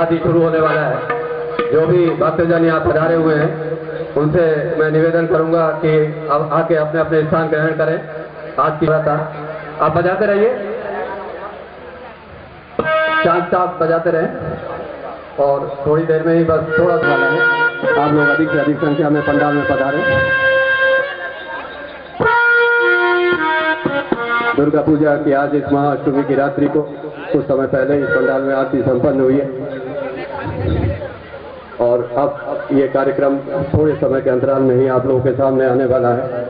साथ ही शुरू होने वाला है। जो भी भक्तजन यहाँ पधारे हुए हैं उनसे मैं निवेदन करूंगा कि अब आके अपने अपने स्थान ग्रहण करें। आज की बात आप बजाते रहिए, चांद साहब बजाते रहें और थोड़ी देर में ही बस थोड़ा सा है, आप लोग अधिक से अधिक संख्या में पंडाल में पधारें। दुर्गा पूजा की आज इस महाअष्टमी की रात्रि को कुछ समय पहले इस पंडाल में आरती संपन्न हुई है और अब ये कार्यक्रम थोड़े समय के अंतराल में ही आप लोगों के सामने आने वाला है।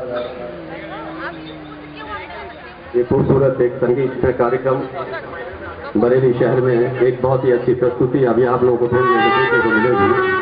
ये खूबसूरत एक संगीत कार्यक्रम बरेली शहर में एक बहुत ही अच्छी प्रस्तुति अभी आप लोगों को देखने को मिलेगी।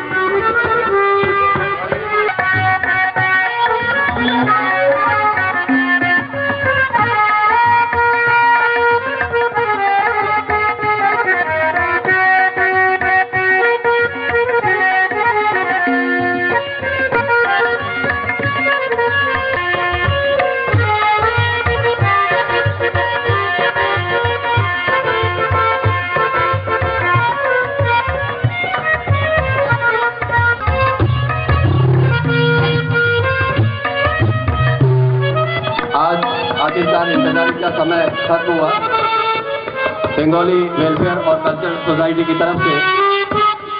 पाकिस्तान इंतजारी का समय खत्म हुआ। बंगाली वेलफेयर और कल्चरल सोसाइटी की तरफ से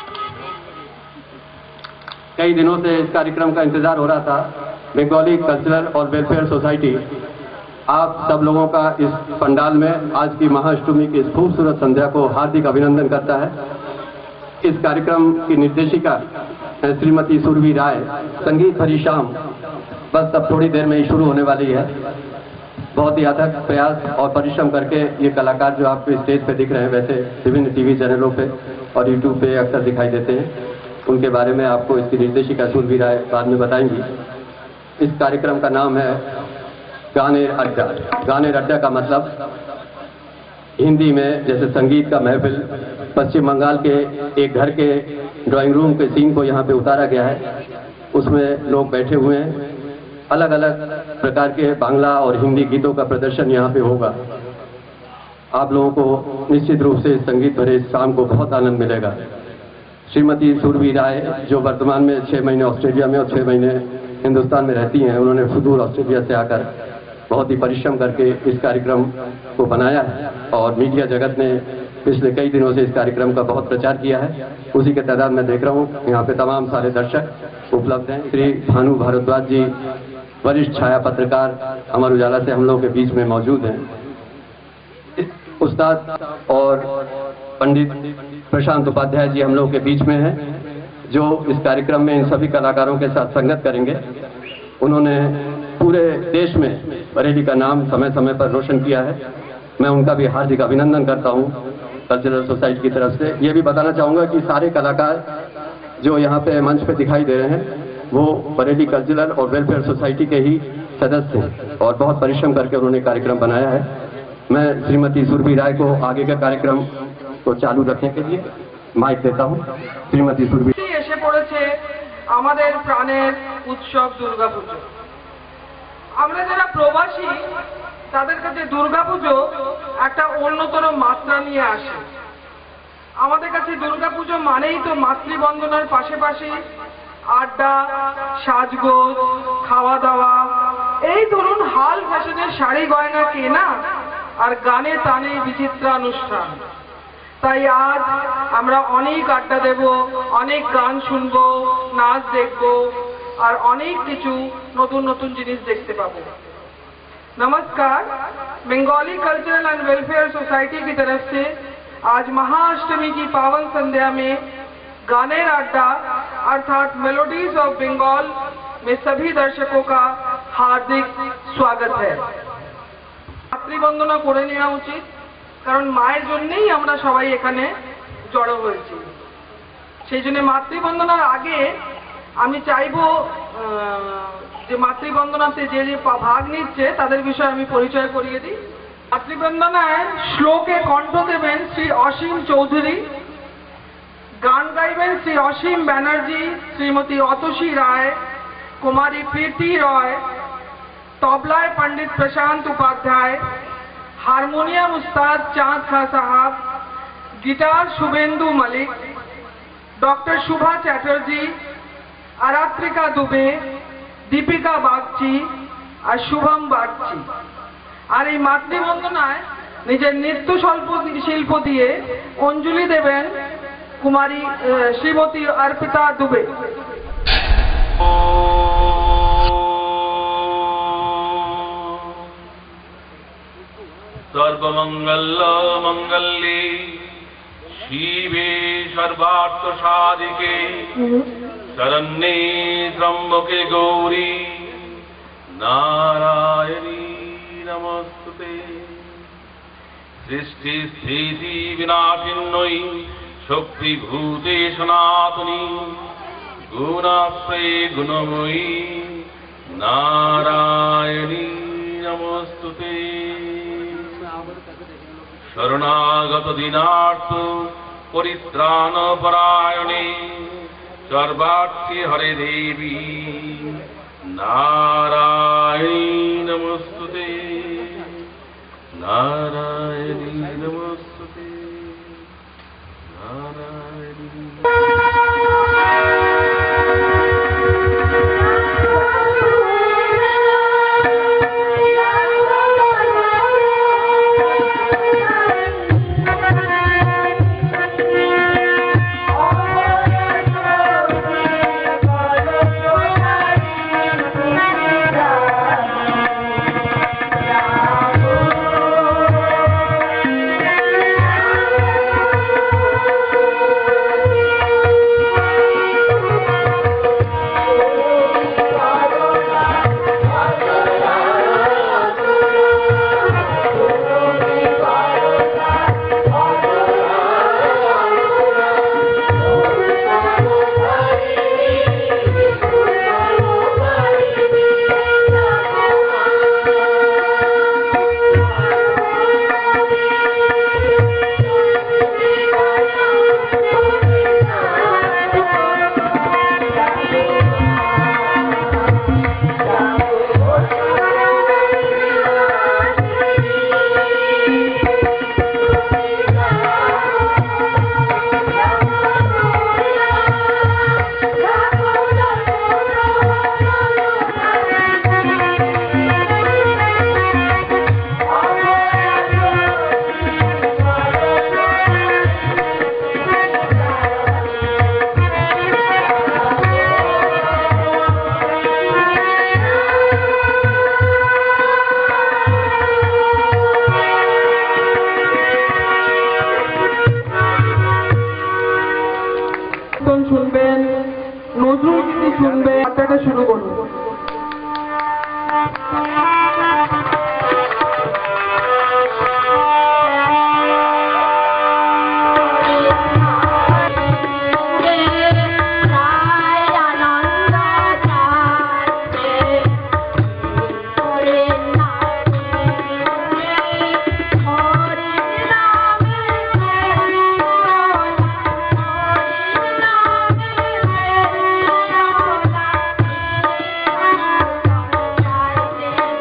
कई दिनों से इस कार्यक्रम का इंतजार हो रहा था। बंगाली कल्चरल और वेलफेयर सोसाइटी आप सब लोगों का इस पंडाल में आज की महाअष्टमी की इस खूबसूरत संध्या को हार्दिक अभिनंदन करता है। इस कार्यक्रम की निर्देशिका श्रीमती सुरभि राय, संगीत भरी शाम बस अब थोड़ी देर में ही शुरू होने वाली है। बहुत ही अथक प्रयास और परिश्रम करके ये कलाकार जो आपको स्टेज पे दिख रहे हैं, वैसे विभिन्न टीवी चैनलों पे और यूट्यूब पे अक्सर दिखाई देते हैं, उनके बारे में आपको इसकी निर्देशिका सुरभि राय बाद में बताएंगी। इस कार्यक्रम का नाम है गानेर अड्डा। गानेर अड्डा का मतलब हिंदी में जैसे संगीत का महफिल, पश्चिम बंगाल के एक घर के ड्राइंग रूम के सीन को यहाँ पे उतारा गया है। उसमें लोग बैठे हुए हैं, अलग अलग प्रकार के बांग्ला और हिंदी गीतों का प्रदर्शन यहाँ पे होगा। आप लोगों को निश्चित रूप से संगीत भरे इस शाम को बहुत आनंद मिलेगा। श्रीमती सुरभि राय जो वर्तमान में 6 महीने ऑस्ट्रेलिया में और 6 महीने हिंदुस्तान में रहती हैं, उन्होंने सुदूर ऑस्ट्रेलिया से आकर बहुत ही परिश्रम करके इस कार्यक्रम को बनाया है और मीडिया जगत ने पिछले कई दिनों से इस कार्यक्रम का बहुत प्रचार किया है। उसी के तादाद में देख रहा हूँ यहाँ पे तमाम सारे दर्शक उपलब्ध हैं। श्री भानु भारद्वाज जी वरिष्ठ छाया पत्रकार अमर उजाला से हम लोगों के बीच में मौजूद हैं। उस्ताद और पंडित प्रशांत उपाध्याय जी हम लोगों के बीच में हैं, जो इस कार्यक्रम में इन सभी कलाकारों के साथ संगत करेंगे। उन्होंने पूरे देश में बरेली का नाम समय समय पर रोशन किया है। मैं उनका भी हार्दिक अभिनंदन करता हूँ कल्चरल सोसाइटी की तरफ से। ये भी बताना चाहूँगा कि सारे कलाकार जो यहाँ पे मंच पे दिखाई दे रहे हैं वो बरेली कल्चरल और वेलफेयर सोसाइटी के ही सदस्य हैं और बहुत परिश्रम करके उन्होंने कार्यक्रम बनाया है। मैं श्रीमती सुरभि राय को आगे का कार्यक्रम को चालू रखने के लिए माइक देता हूँ। श्रीमती सुरभि। এসে পড়েছে আমাদের প্রাণের উৎসব দুর্গাপুজো। আমরা যারা প্রবাসী তাদের কাছে দুর্গাপুজো একটা অন্যতর মাত্রা নিয়ে আসে। আমাদের কাছে দুর্গাপুজো মানেই তো মাতৃবন্দনার পাশাপাশি আড্ডা, সাজগোজ, খাওয়া দাওয়া, এই ধরুন হাল ফ্যাশনের শাড়ি গয়না কেনা আর গানে তানে বিচিত্রানুষ্ঠান। তাই আজ আমরা অনেক আড্ডা দেব, অনেক গান শুনবো, নাচ দেখবো আর অনেক কিছু নতুন নতুন জিনিস দেখতে পাবো। नमस्कार, Bengali cultural and welfare society की तरफ से आज महाअष्टमी की पावन संध्या में गानेर अड्डा अर्थात मेलोडीज ऑफ बंगाल में सभी दर्शकों का हार्दिक स्वागत है। मातृवंदना करे नेওয়া उचित, कारण माয়ের জন্যই আমরা সবাই এখানে জড়ো হয়েছি। সেই জন্য মাতৃবন্দনার আগে আমি চাইবো যে মাতৃবন্দনাতে যে যে ভাগ নিচ্ছে তাদের বিষয়ে আমি পরিচয় করিয়ে দিই। মাতৃবন্দনায় শ্লোকে কণ্ঠ দেবেন শ্রী অসীম চৌধুরী, গান গাইবেন শ্রী অসীম ব্যানার্জি, শ্রীমতী অতসী রায়, কুমারী প্রীতি রয়, তবলায় Pandit Prashant Upadhyay, harmonium Ustad Chand Khan Sahab, guitar Subhendu Malik, doctor Shubha Chatterjee, Aratrika Dubey, Deepika Bagchi আর শুভম বাগচি। আর এই মাতৃবন্দনায় নিজের নৃত্য শিল্প দিয়ে অঞ্জলি দেবেন কুমারী শ্রীমতী অর্পিতা দুবে। सर्वमंगल मंगल्ये शिवे सर्वार्थ साधिके शरण्ये त्र्यंबके गौरी नारायणी नमस्तुते। सृष्टि स्थिति विनाशिन्यै शक्तिभूते सनातनी गुणाश्रये गुणमयी नारायणी नमस्तुते। शरणागत दीनार्थ परित्राण परायणे सर्वार्थी हरे देवी नारायणी नमस्तुते नारायणी नमस्तुते नारायणी। শুনবেন, নজরুল গীতি শুনবেন, যাত্রাটা শুরু করুন। Thank you.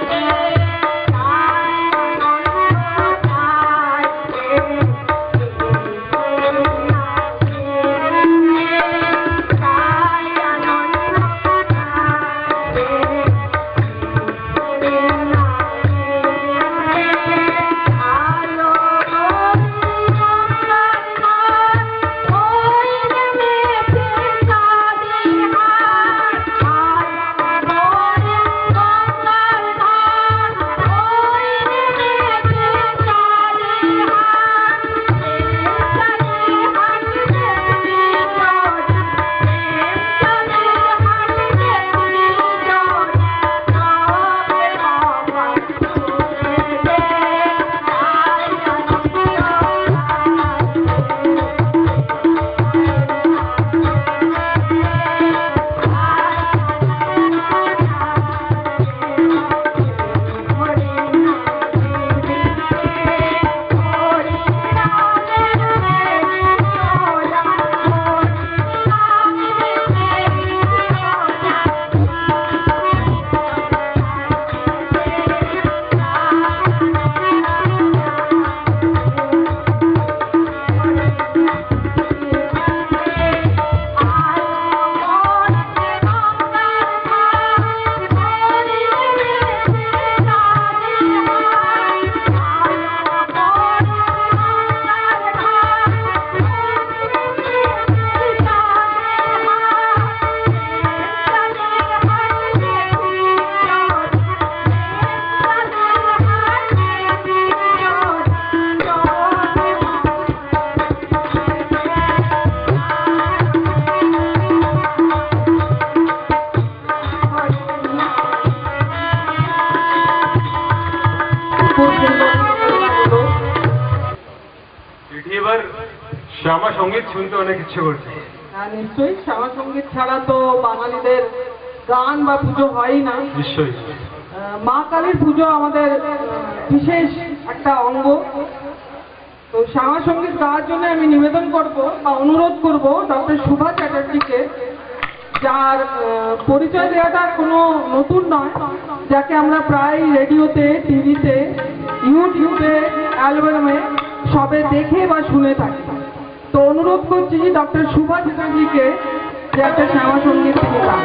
সঙ্গীত শুনতে অনেক ইচ্ছে করছে। হ্যাঁ নিশ্চয়ই, শ্যামা সঙ্গীত ছাড়া তো বাঙালিদের গান বা পুজো হয়ই না। নিশ্চয়ই। মা কালীর পুজো আমাদের বিশেষ একটা অঙ্গ। তো শ্যামা সঙ্গীত গাওয়ার জন্য আমি নিবেদন করব বা অনুরোধ করব ডক্টর শুভা চ্যাটার্জিকে, যার পরিচয় দেওয়াটা কোনো নতুন নয়, যাকে আমরা প্রায় রেডিওতে, টিভিতে, ইউটিউবে, অ্যালবামে সবে দেখে বা শুনে থাকি। তো অনুরোধ করছি ডক্টর শুভা চ্যাটার্জিকে যে একটা শ্যামা সঙ্গীত তিনি গান।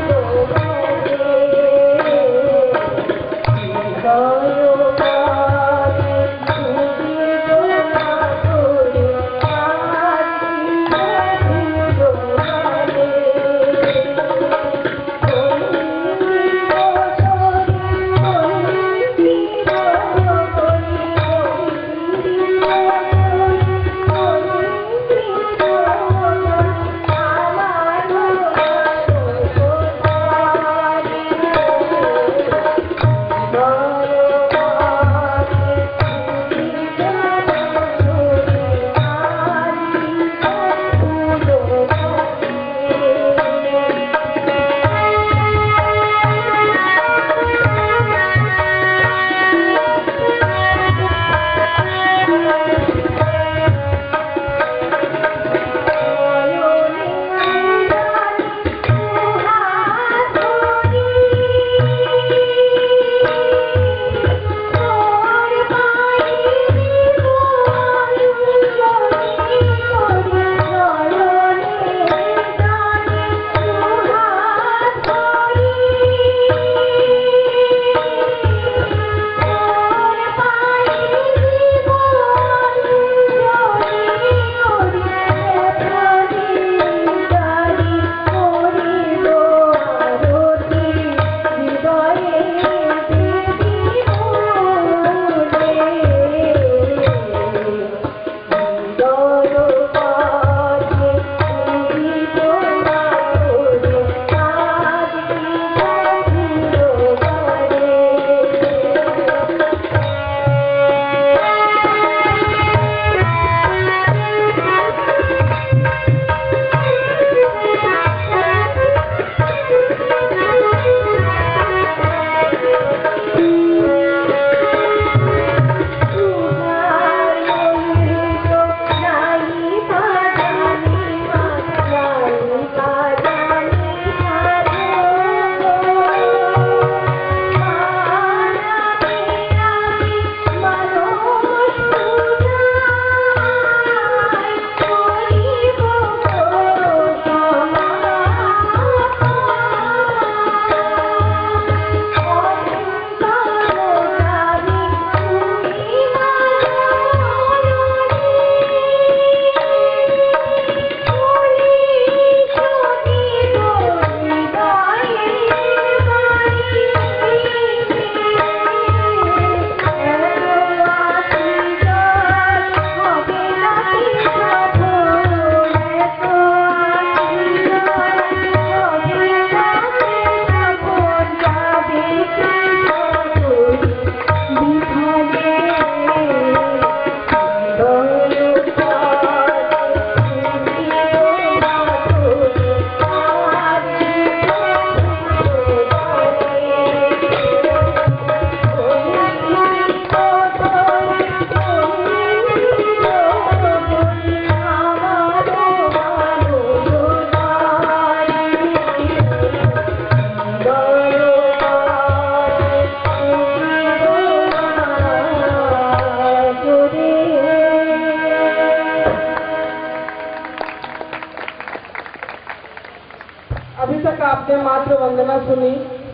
अभी तक आपने मात्र वंदना सुनी,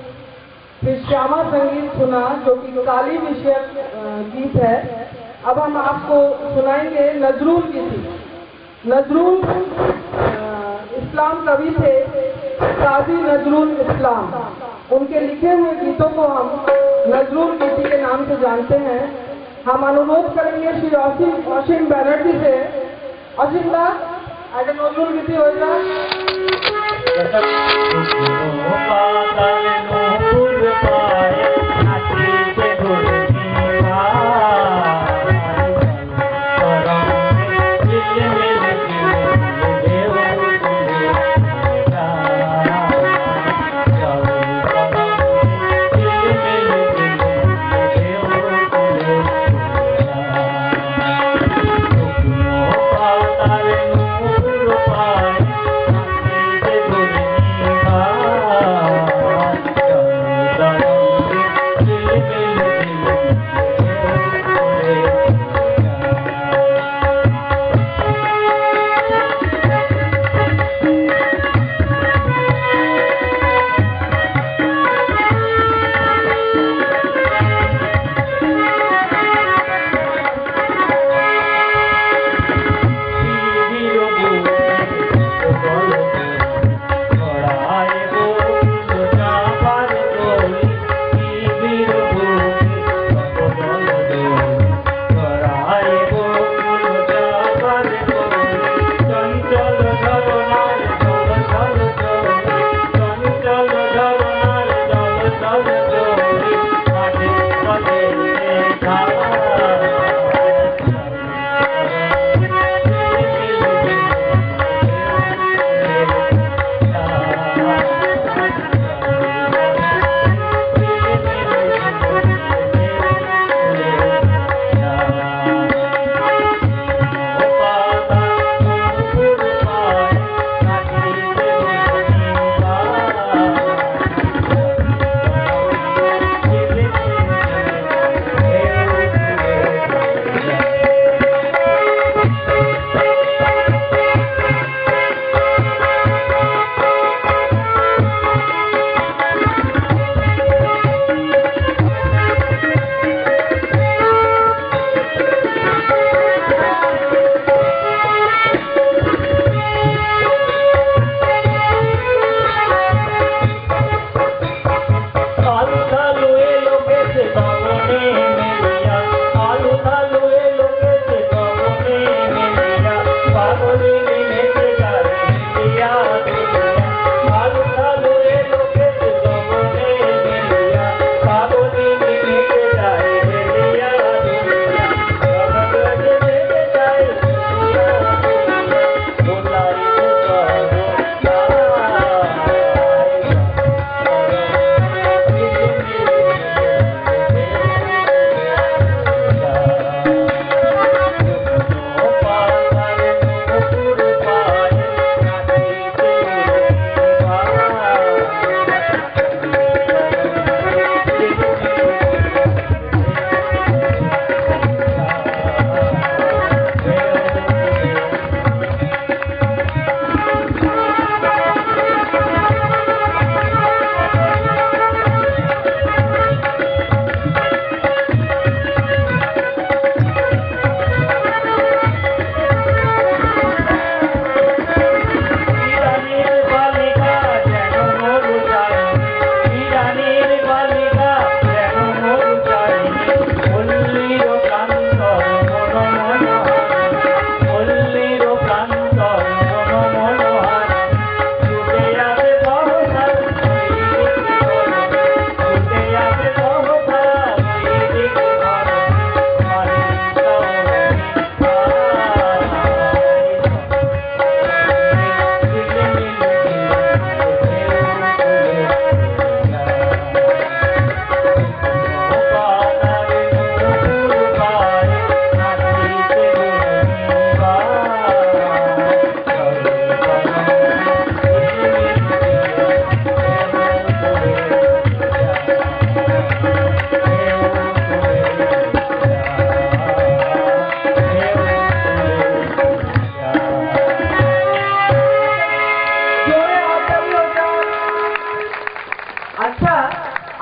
फिर श्यामा संगीत सुना जो कि काली विषयक गीत है। अब हम आपको सुनाएंगे नजरुल गीत। नजरुल इस्लाम कवि थे, काजी नजरुल इस्लाम। उनके लिखे हुए गीतों को हम नजरुल गीति के नाम से जानते हैं। हम अनुरोध करेंगे श्री असीम बैनर्जी से। असीम दा आज नजरुल गीति होगा। Thank you.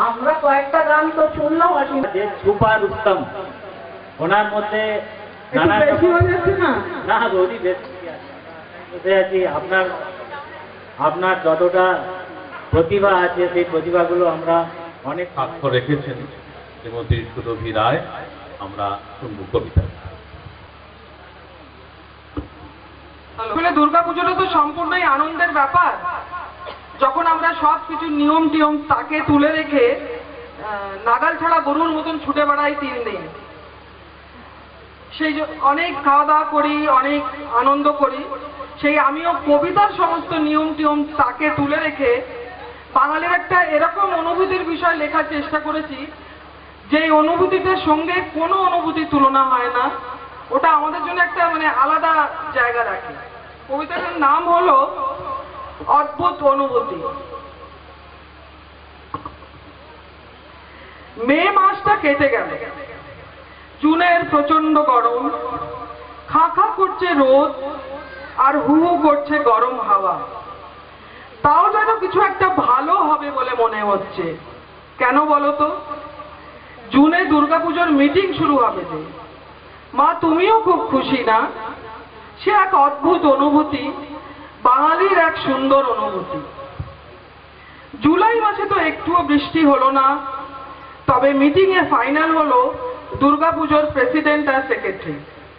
আমরা কয়েকটা গান তো শুনলাম যে সুপার উত্তম, ওনার মধ্যে নানা বেশি হয়ে যাচ্ছে না? না বৌদি বেশি বুঝে আছি। আপনার যতটা প্রতিভা আছে সেই প্রতিভাগুলো আমরা অনেক সাক্ষ্য রেখেছেন শ্রীমতী সুরভি রায়। আমরা শুনব কবিতা। আসলে দুর্গাপুজোটা তো সম্পূর্ণই আনন্দের ব্যাপার। যখন আমরা সব কিছু নিয়ম টিয়ম তাকে তুলে রেখে নাগাল ছাড়া গরুর মতন ছুটে বেড়াই 3 দিন, সেই অনেক খাওয়া দাওয়া করি, অনেক আনন্দ করি। সেই আমিও কবিতার সমস্ত নিয়ম টিয়ম তাকে তুলে রেখে বাঙালির একটা এরকম অনুভূতির বিষয় লেখার চেষ্টা করেছি, যে অনুভূতিটার সঙ্গে কোনো অনুভূতির তুলনা হয় না। ওটা আমাদের জন্য একটা আলাদা জায়গা রাখে। কবিতাটার নাম হলো অদ্ভুত অনুভূতি। মে মাসটা কেটে গেল, জুনের প্রচন্ড গরম, খা খা করছে রোদ আর হু হু করছে গরম হাওয়া। তাও যেন কিছু একটা ভালো হবে বলে মনে হচ্ছে। কেন বলো তো? জুনে দুর্গাপুজোর মিটিং শুরু হবে যে। মা তুমিও খুব খুশি না? সে এক অদ্ভুত অনুভূতি, বাঙালির এক সুন্দর অনুভূতি। জুলাই মাসে তো একটুও বৃষ্টি হলো না, তবে মিটিং এ ফাইনাল হলো দুর্গাপুজোর প্রেসিডেন্ট আর সেক্রেটারি।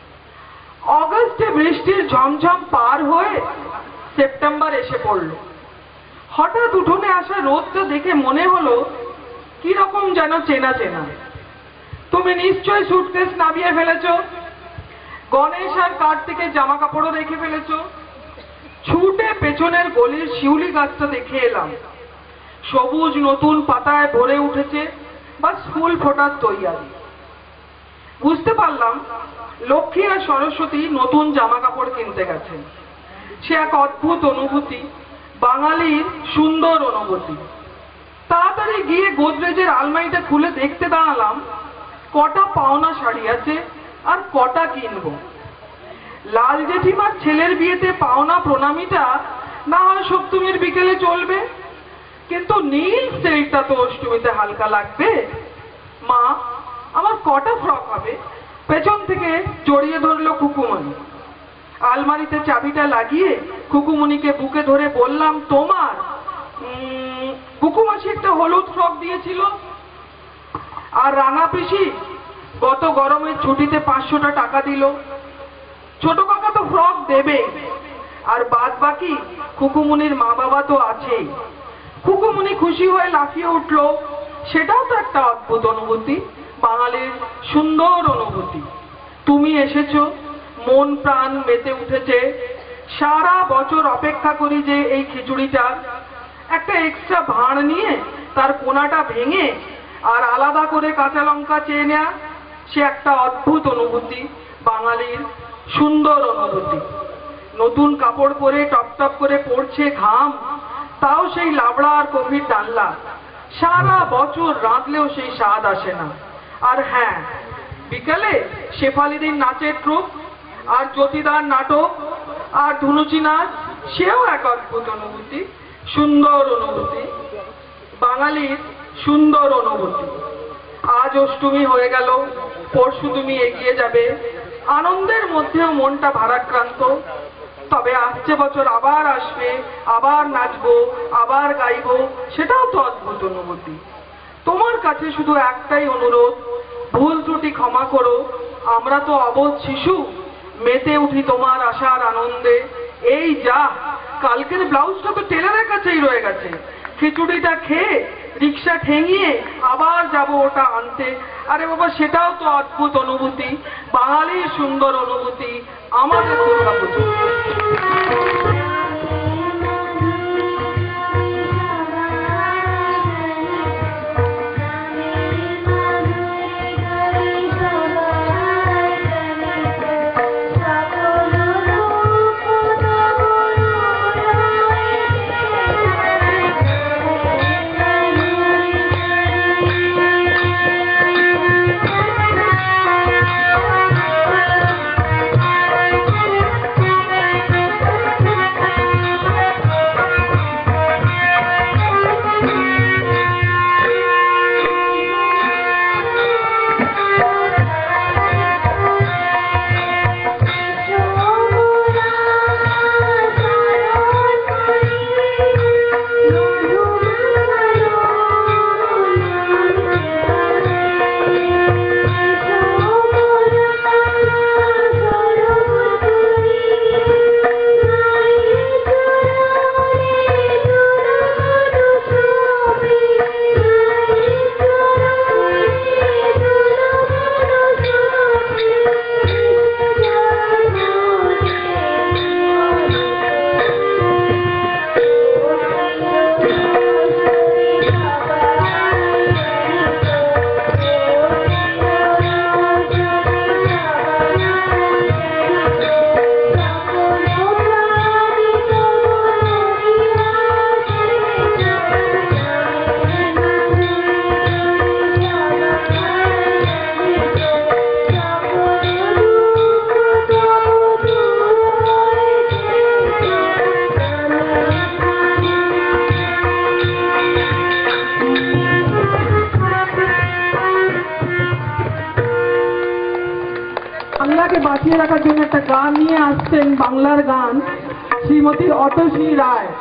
অগস্টে বৃষ্টির ঝমঝম পার হয়ে সেপ্টেম্বর এসে পড়ল। হঠাৎ উঠোনে আসা রোদটা দেখে মনে হলো কি রকম যেন চেনা চেনা। তুমি নিশ্চয় সুটকেস নামিয়ে ফেলেছো, গণেশ আর কার্তিকের জামা কাপড়ও রেখে ফেলেছো। ছুটে পেছনের গলির শিউলি গাছটা দেখে এলাম, সবুজ নতুন পাতায় ভরে উঠেছে, বাস ফুল ফোটার তৈয়ারি। বুঝতে পারলাম লক্ষ্মী আর সরস্বতী নতুন জামা কাপড় কিনতে গেছেন। সে এক অদ্ভুত অনুভূতি, বাঙালির সুন্দর অনুভূতি। তাড়াতাড়ি গিয়ে গোদরেজের আলমারিটা খুলে দেখতে দাঁড়ালাম কটা পাওনা শাড়ি আছে আর কটা কিনবো। লাল জেঠিমার ছেলের বিয়েতে পাওনা প্রণামীটা না হয় সপ্তমীর বিকেলে চলবে, কিন্তু নীল সেলটা তো অষ্টমীতে হালকা লাগবে। মা, আমার কটা ফ্রক হবে? পেছন থেকে জড়িয়ে ধরলো খুকুমণি। আলমারিতে চাবিটা লাগিয়ে খুকুমণিকে বুকে ধরে বললাম, তোমার খুকুমাসি একটা হলুদ ফ্রক দিয়েছিল, আর রাঙা পিসি গত গরমের ছুটিতে 500টা টাকা দিল। ছোট কাকা তো ফ্রক দেবে, আর বাদ বাকি খুকুমনির মা বাবা তো আছেই। খুকুমনি খুশি হয়ে লাফিয়ে উঠলো। সেটাও তো একটা অদ্ভুত অনুভূতি, বাঙালির সুন্দর অনুভূতি। তুমি এসেছো, মন প্রাণ মেতে উঠেছে। সারা বছর অপেক্ষা করি যে এই খিচুড়িটার একটা এক্সট্রা ভাঁড় নিয়ে তার কোনাটা ভেঙে আর আলাদা করে কাঁচা লঙ্কা চেয়ে নেয়া। সে একটা অদ্ভুত অনুভূতি, বাঙালির সুন্দর অনুভূতি। নতুন কাপড় পরে টপ টপ করে পড়ছে ঘাম, তাও সেই লাবড়া আর কফির ডাল্লা। সারা বছর রাঁধলেও সেই স্বাদ আসে না। আর হ্যাঁ, বিকালে শেফালিদির নাচের ট্রুপ আর জ্যোতিদার নাটক আর ধুনুচি নাচ, সেও এক অদ্ভুত অনুভূতি, সুন্দর অনুভূতি, বাঙালির সুন্দর অনুভূতি। আজ অষ্টমী হয়ে গেল, পরশু তুমি এগিয়ে যাবে। আনন্দের মধ্যেও মনটা ভারাক্রান্ত। তবে আসছে বছর আবার আসবে, আবার নাচবো, আবার গাইবো, সেটাও তো অদ্ভুত অনুভূতি। তোমার কাছে শুধু একটাই অনুরোধ, ভুল ত্রুটি ক্ষমা করো। আমরা তো অবোধ শিশু, মেতে উঠি তোমার আশার আনন্দে। এই যা, কালকের ব্লাউজটা তো টেলারের কাছেই রয়ে গেছে। খিচুড়িটা খেয়ে রিক্সা ঠেঙিয়ে আবার যাব ওটা আনতে। আরে বাবা, সেটাও তো অদ্ভুত অনুভূতি, বাঙালির সুন্দর অনুভূতি, আমাদের দুর্গাপুজো। বাঁচিয়ে রাখার জন্য একটা গান নিয়ে আসছেন, বাংলার গান, শ্রীমতী অতসী রায়।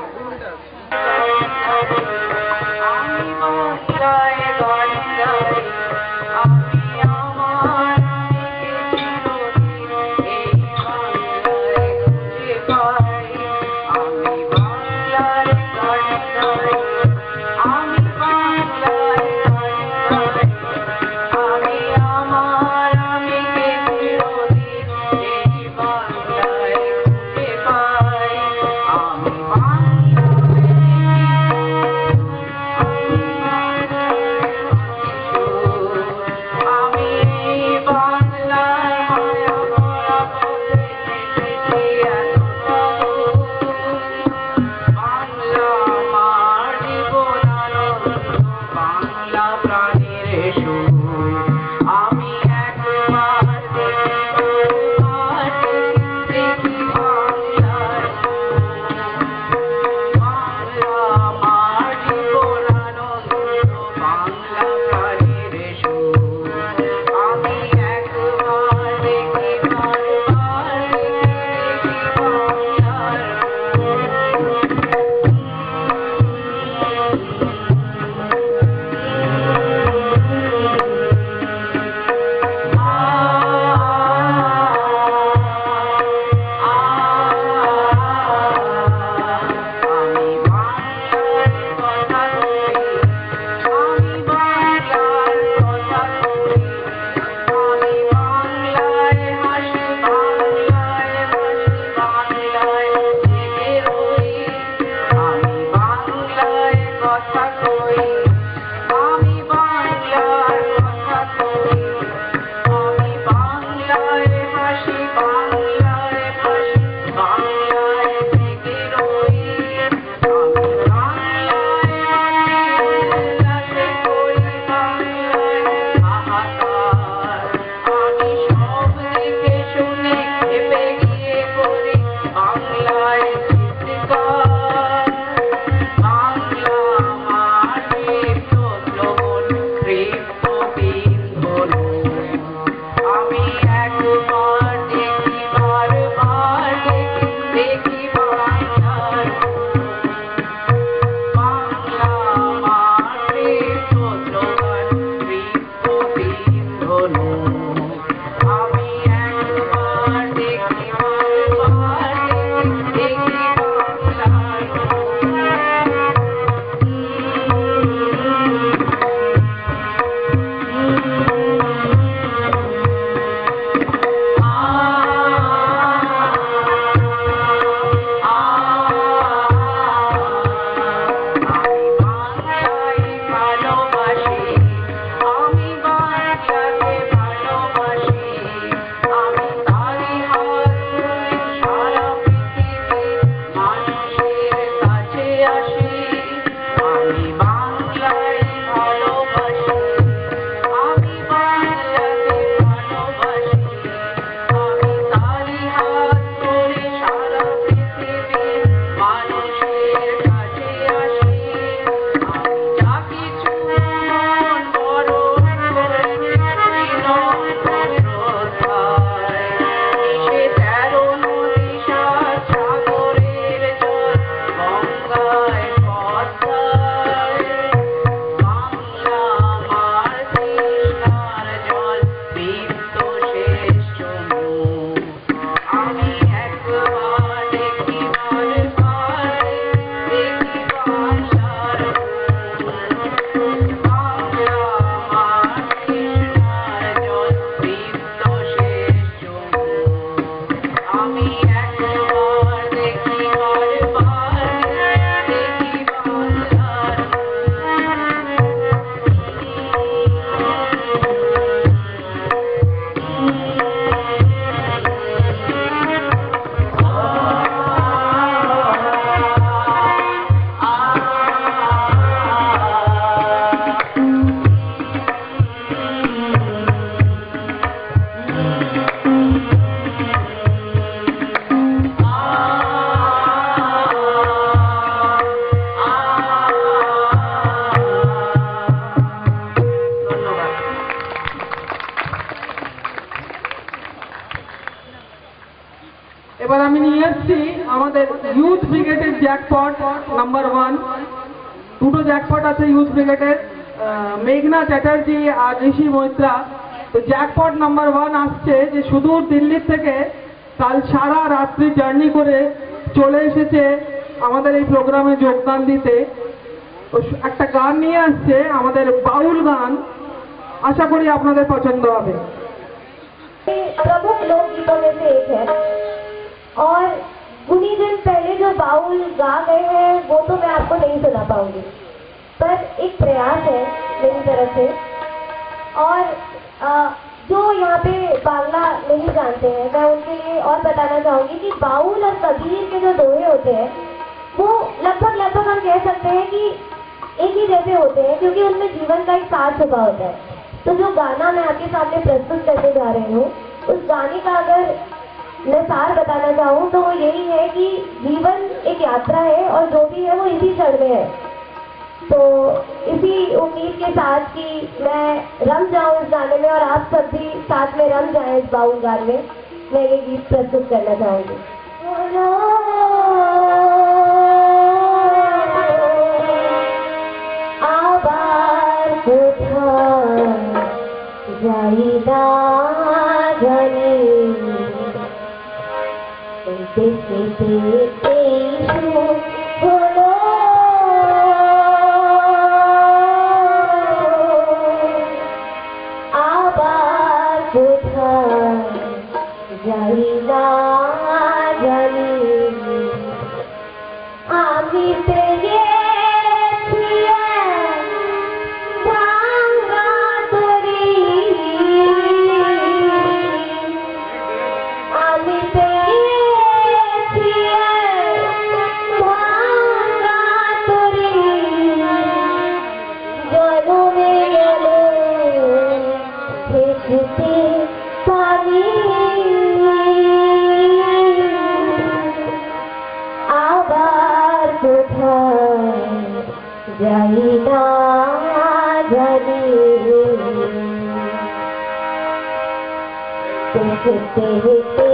ইউথ ব্রিগেডের জ্যাকপট নাম্বার 1, দুটো জ্যাকপট আছে ইউথ ব্রিগেডের, মেঘনা চ্যাটার্জি আর ঋষি মৈত্রা। তো জ্যাকপট নাম্বার 1 আসছে যে সুদূর দিল্লি থেকে কাল সারা রাত্রি জার্নি করে চলে এসেছে আমাদের এই প্রোগ্রামে যোগদান দিতে। একটা গান নিয়ে আসছে, আমাদের বাউল গান, আশা করি আপনাদের পছন্দ হবে। प्रमुख लोकगीतों में से एक है और उन्हीं दिन पहले जो बाउल गा गए हैं वो तो मैं आपको नहीं सुना पाऊंगी, पर एक प्रयास है मेरी तरफ से। और जो यहाँ पे बांग्ला नहीं जानते हैं मैं उनके लिए और बताना चाहूंगी कि बाउल और कबीर के जो दोहे होते हैं वो लगभग हम कह सकते हैं कि एक ही जैसे होते हैं, क्योंकि उनमें जीवन का एक सार छुपा होता है। तो जो गाना मैं आपके सामने प्रस्तुत करने जा रही हूँ, उस गाने का अगर मैं सार बताना चाहूँ तो वो यही है कि जीवन एक यात्रा है और जो भी है वो इसी क्षण में है। तो इसी उम्मीद के साथ कि मैं रम जाऊँ इस गाने में और आप सब भी साथ में रम जाएं इस बाउल गाने में, मैं ये गीत प्रस्तुत करना चाहूँगी। आबार जाइदा जाने देखे देते बोलो आबार जाइदा जाने आमी पे जाइदा जाने देखते